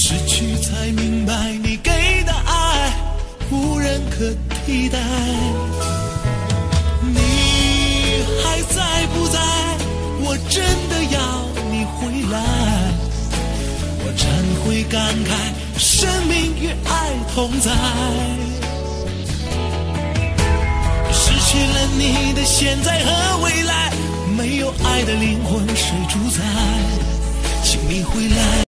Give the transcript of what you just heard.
失去才明白，你给的爱无人可替代。你还在不在？我真的要你回来，我才会感慨生命与爱同在。失去了你的现在和未来，没有爱的灵魂谁主宰？请你回来。